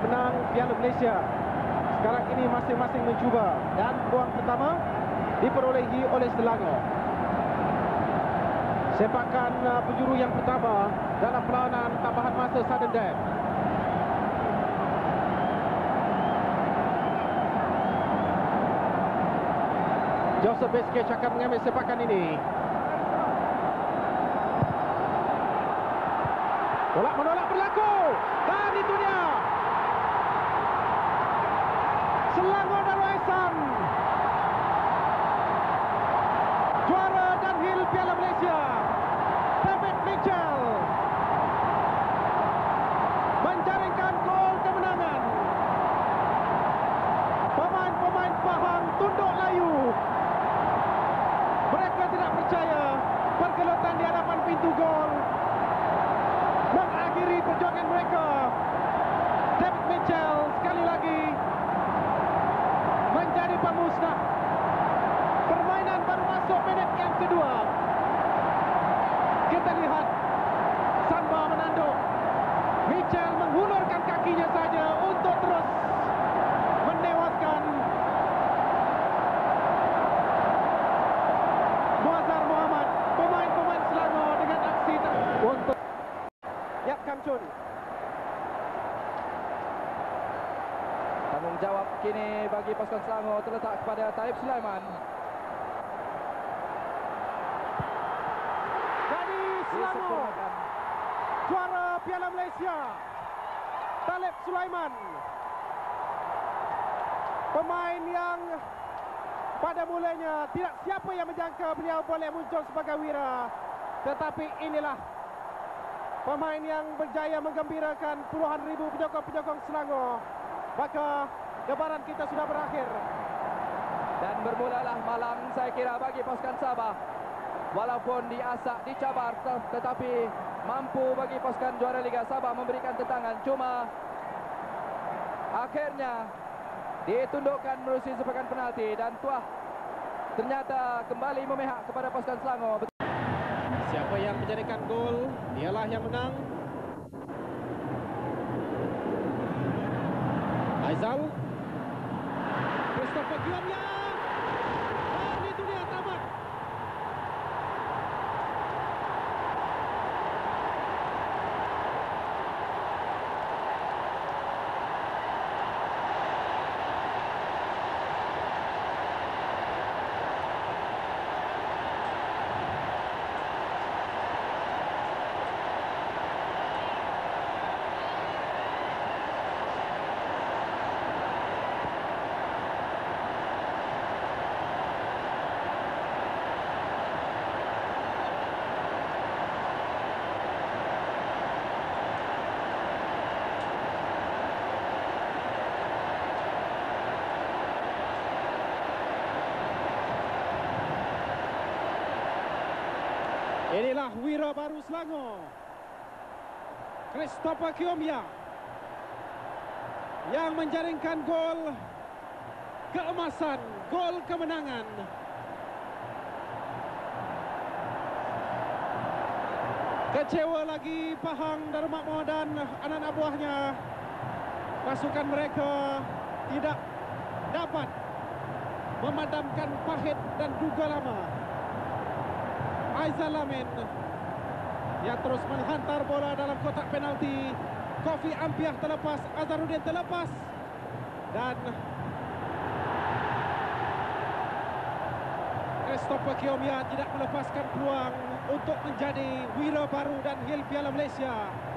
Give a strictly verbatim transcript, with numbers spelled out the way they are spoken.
pemenang Piala Malaysia. Sekarang ini masing-masing mencuba dan peluang pertama diperolehi oleh Selangor. Sepakan uh, penjuru yang pertama dalam perlawanan tambahan masa sudden death. Joseph Biskich akan mengambil sepakan ini. Tolak menolak berlaku. Dan itu dia. Selangor Darul Ehsan juara downhill Piala Malaysia. David Mitchell menjaringkan gol kemenangan. Pemain-pemain Pahang tunduk layu. Mereka tidak percaya pergelutan di hadapan pintu gol mengakhiri perjuangan mereka. David Mitchell sekali lagi menjadi pemusnah. Permainan baru masuk minit yang kedua. Kita lihat Samba menanduk. Mitchell menghulurkan kakinya saja untuk terus menewaskan Muazzar Mohamad. Pemain-pemain Selangor dengan aksi untuk Yap Kam Chun. Tanggungjawab kini bagi pasukan Selangor terletak kepada Taib Sulaiman. Jadi Selangor juara Piala Malaysia. Talib Sulaiman, pemain yang pada mulanya tidak siapa yang menjangka beliau boleh muncul sebagai wira, tetapi inilah pemain yang berjaya menggembirakan puluhan ribu penyokong-penyokong Selangor. Maka debaran kita sudah berakhir. Dan bermulalah malam saya kira bagi pasukan Sabah. Walaupun diasak, dicabar, tetapi mampu bagi pasukan juara Liga Sabah memberikan tentangan. Cuma akhirnya ditundukkan menerusi sepakan penalti dan tuah ternyata kembali memihak kepada pasukan Selangor. Siapa yang menjadikan gol, dialah yang menang. Aizal, Christopher Giomya, dan itu dia tamat. Inilah wira baru Selangor, Christopher Giomya, yang menjaringkan gol keemasan, gol kemenangan. Kecewa lagi Pahang Darul dan anak-anak buahnya. Pasukan mereka tidak dapat memadamkan pahit dan duga lama. Aizal Amin yang terus menghantar bola dalam kotak penalti. Kofi Ampiah terlepas, Azharuddin terlepas, dan Christopher Giomya tidak melepaskan peluang untuk menjadi wira baru dan Hil Piala Malaysia.